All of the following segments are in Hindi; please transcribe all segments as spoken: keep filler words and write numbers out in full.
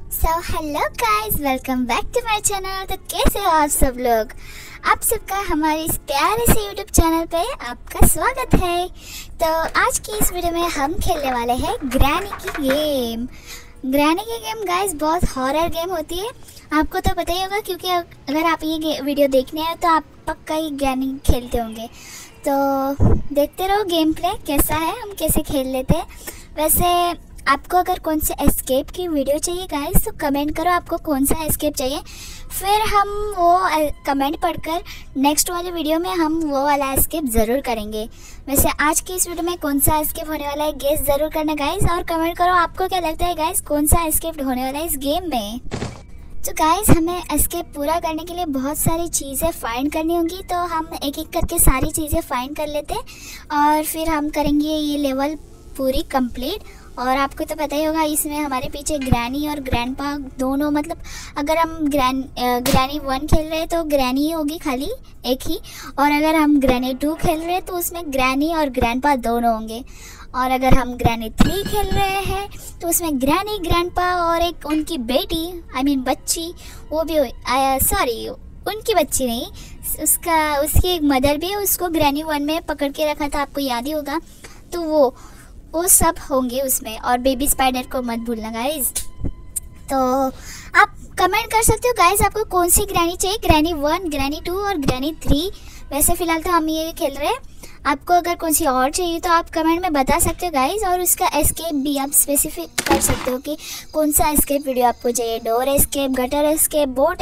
So hello guys, welcome back to my channel. तो कैसे हो आप सब लोग? आप सबका हमारे इस प्यारे से यूट्यूब चैनल पे आपका स्वागत है। तो आज की इस वीडियो में हम खेलने वाले हैं ग्रैनी की गेम। ग्रैनी की गेम गाइस बहुत हॉरर गेम होती है, आपको तो पता ही होगा, क्योंकि अगर आप ये वीडियो देखने आए तो आप पक्का ही ग्रैनी खेलते होंगे। तो देखते रहो गेम प्ले कैसा है, हम कैसे खेल लेते हैं। वैसे आपको अगर कौन से एस्केप की वीडियो चाहिए गाइस तो कमेंट करो आपको कौन सा एस्केप चाहिए, फिर हम वो कमेंट पढ़कर नेक्स्ट वाली वीडियो में हम वो वाला एस्केप ज़रूर करेंगे। वैसे आज की इस वीडियो में कौन सा एस्केप होने वाला है गेस ज़रूर करना गाइस, और कमेंट करो आपको क्या लगता है गाइस कौन सा एस्केप होने वाला है इस गेम में। तो गाइस हमें एस्केप पूरा करने के लिए बहुत सारी चीज़ें फाइंड करनी होंगी, तो हम एक एक करके सारी चीज़ें फाइंड कर लेते हैं और फिर हम करेंगे ये लेवल पूरी कंप्लीट। और आपको तो पता ही होगा इसमें हमारे पीछे ग्रैनी और ग्रैंडपा दोनों, मतलब अगर हम ग्रैन ग्रैनी वन खेल रहे हैं तो ग्रैनी ही होगी खाली एक ही, और अगर हम ग्रैनी टू खेल रहे हैं तो उसमें ग्रैनी और ग्रैंडपा दोनों होंगे, और अगर हम ग्रैनी थ्री खेल रहे हैं तो उसमें ग्रैनी ग्रैंडपा और एक उनकी बेटी आई मीन बच्ची वो भी, सॉरी उनकी बच्ची नहीं, उसका उसकी एक मदर भी है, उसको ग्रैनी वन में पकड़ के रखा था, आपको याद ही होगा। तो वो वो सब होंगे उसमें, और बेबी स्पाइडर को मत भूलना गाइस। तो आप कमेंट कर सकते हो गाइस आपको कौन सी ग्रैनी चाहिए, ग्रैनी वन, ग्रैनी टू और ग्रैनी थ्री। वैसे फ़िलहाल तो हम ये खेल रहे हैं, आपको अगर कौन सी और चाहिए तो आप कमेंट में बता सकते हो गाइस, और उसका एस्केप भी आप स्पेसिफिक कर सकते हो कि कौन सा एस्केप वीडियो आपको चाहिए। Door escape, gutter escape, boat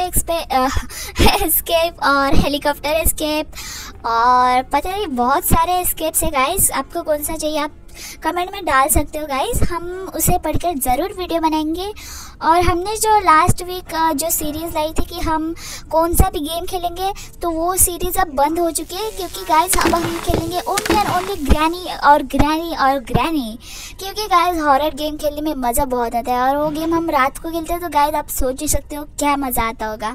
escape और हेलीकॉप्टर एस्केप, और पता नहीं बहुत सारे एस्केप्स है गाइस, आपको कौन सा चाहिए आप कमेंट में डाल सकते हो गाइस, हम उसे पढ़कर ज़रूर वीडियो बनाएंगे। और हमने जो लास्ट वीक जो सीरीज़ लाई थी कि हम कौन सा भी गेम खेलेंगे, तो वो सीरीज़ अब बंद हो चुकी है, क्योंकि गाइस अब हम खेलेंगे ओनली एंड ओनली ग्रैनी और ग्रैनी और ग्रैनी, क्योंकि गाइस हॉरर गेम खेलने में मज़ा बहुत आता है, और वो गेम हम रात को खेलते हैं, तो गाइस आप सोच ही सकते हो क्या मज़ा आता होगा।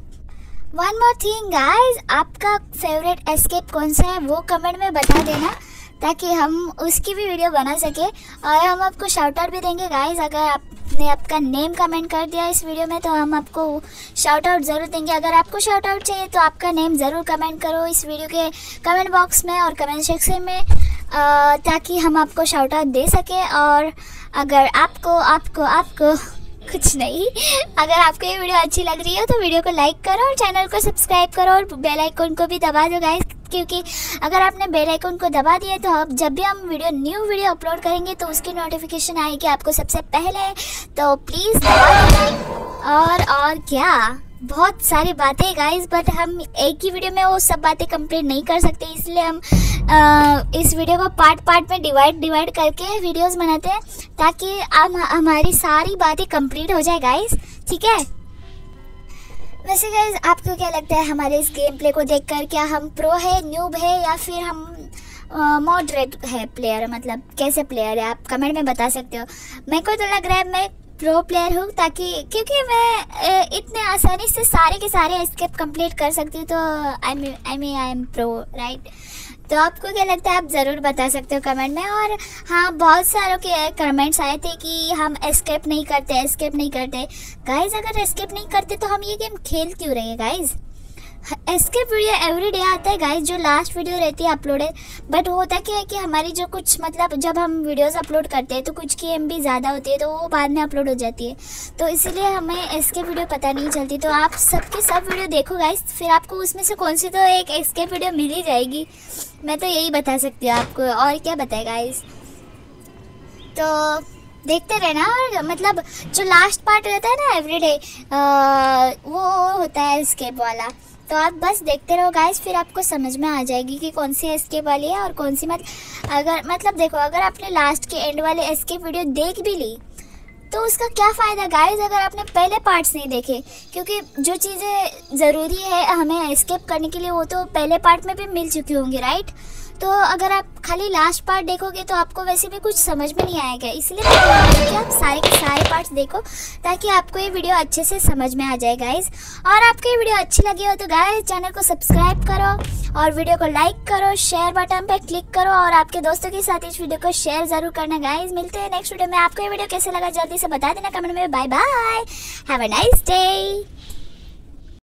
वन मोर थिंग गाइस, आपका फेवरेट एस्केप कौन सा है वो कमेंट में बता देना, ताकि हम उसकी भी वीडियो बना सके, और हम आपको शाउट आउट भी देंगे गाइस। अगर आपने आपका नेम कमेंट कर दिया इस वीडियो में तो हम आपको शाउट आउट ज़रूर देंगे। अगर आपको शाउट आउट चाहिए तो आपका नेम ज़रूर कमेंट करो इस वीडियो के कमेंट बॉक्स में और कमेंट सेक्शन में, ताकि हम आपको शाउट आउट दे सके। और अगर आपको आपको आपको कुछ नहीं, अगर आपको ये वीडियो अच्छी लग रही है तो वीडियो को लाइक करो और चैनल को सब्सक्राइब करो और बेल आइकन को भी दबा दो गाइस, क्योंकि अगर आपने बेल आइकन को दबा दिया तो अब जब भी हम वीडियो न्यू वीडियो अपलोड करेंगे तो उसकी नोटिफिकेशन आएगी आपको सबसे पहले। तो प्लीज़ दबा दो। और और क्या बहुत सारी बातें गाइस, बट हम एक ही वीडियो में वो सब बातें कंप्लीट नहीं कर सकते, इसलिए हम आ, इस वीडियो को पार्ट पार्ट में डिवाइड डिवाइड करके वीडियोस बनाते हैं, ताकि हम हमारी सारी बातें कंप्लीट हो जाए गाइस, ठीक है। वैसे गाइस आपको क्या लगता है हमारे इस गेम प्ले को देखकर, क्या हम प्रो है, न्यूब है, या फिर हम मॉडरेट है प्लेयर, मतलब कैसे प्लेयर है, आप कमेंट में बता सकते हो। मेरे को तो लग रहा है मैं प्रो प्लेयर हूँ, ताकि क्योंकि मैं इतने आसानी से सारे के सारे एस्केप कंप्लीट कर सकती हूँ, तो I mean I mean I am pro right. तो आपको क्या लगता है आप ज़रूर बता सकते हो कमेंट में। और हाँ, बहुत सारों के कमेंट्स आए थे कि हम एस्केप नहीं करते एस्केप नहीं करते गाइस, अगर एस्केप नहीं करते तो हम ये गेम खेल क्यों रहे हैं guys. Escape video every day आता है गाइस, जो लास्ट वीडियो रहती है अपलोडेड, बट वो होता क्या है कि हमारी जो कुछ मतलब जब हम वीडियोस अपलोड करते हैं तो कुछ की एम बी ज़्यादा होती है, तो वो बाद में अपलोड हो जाती है, तो इसीलिए हमें एस्केप वीडियो पता नहीं चलती। तो आप सबके सब वीडियो देखो गाइस, फिर आपको उसमें से कौन सी तो एक एस्केप वीडियो मिल ही जाएगी। मैं तो यही बता सकती हूँ आपको, और क्या बताए गाइस। तो देखते रहना, और मतलब जो लास्ट पार्ट रहता है ना एवरीडे, वो होता है एस्केप वाला, तो आप बस देखते रहो गाइस, फिर आपको समझ में आ जाएगी कि कौन सी एस्केप वाली है और कौन सी मत। अगर मतलब देखो, अगर आपने लास्ट के एंड वाले एस्केप वीडियो देख भी ली तो उसका क्या फ़ायदा गाइस अगर आपने पहले पार्ट्स नहीं देखे, क्योंकि जो चीज़ें ज़रूरी है हमें एस्केप करने के लिए वो तो पहले पार्ट में भी मिल चुकी होंगी राइट। तो अगर आप खाली लास्ट पार्ट देखोगे तो आपको वैसे भी कुछ समझ में नहीं आएगा, इसलिए मैं बोल रही हूँ कि आप सारे के सारे पार्ट्स देखो ताकि आपको ये वीडियो अच्छे से समझ में आ जाए गाइज। और आपको ये वीडियो अच्छी लगी हो तो गाइज चैनल को सब्सक्राइब करो और वीडियो को लाइक करो, शेयर बटन पे क्लिक करो और आपके दोस्तों के साथ इस वीडियो को शेयर जरूर करना गाइज। मिलते हैं नेक्स्ट वीडियो में। आपको ये वीडियो कैसे लगा जल्दी से बता देना कमेंट में। Bye bye, have a nice day.